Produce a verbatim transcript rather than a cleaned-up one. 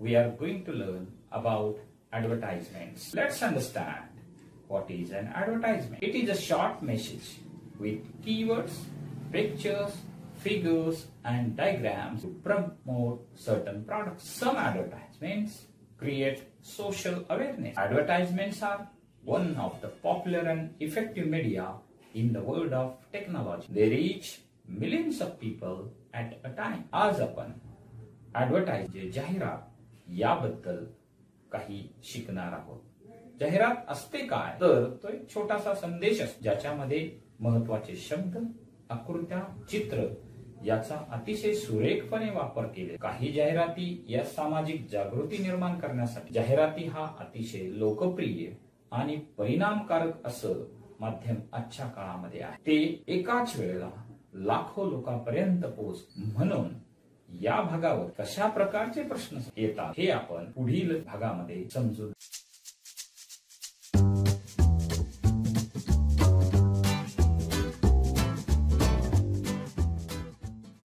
we are going to learn about advertisements. Let's understand what is an advertisement. It is a short message with keywords, pictures, figures and diagrams to promote certain products. Some advertisements create social awareness. Advertisements are one of the popular and effective media in the world of technology. They reach millions of people at a time. आज आपण advertise जाहिरात याबद्दल काही शिकणार आहोत. जाहिरात असते काय तर तो एक छोटासा संदेश असतो ज्याच्यामध्ये महत्त्वाचे शब्द, आकृत्या, चित्र याचा अतिशय सुरेखपणे वापर केले. काही जाहिराती या सामाजिक जागृती निर्माण करण्यासाठी. जाहिराती हा अतिशय लोकप्रिय आणि परिणामकारक असं माध्यम आजच्या काळामध्ये आहे. ते एकाच वेळेला लाखो लोकांपर्यंत पोहोच. म्हणून या भागावर कशा प्रकारचे प्रश्न येतात हे आपण पुढील भागामध्ये समजू.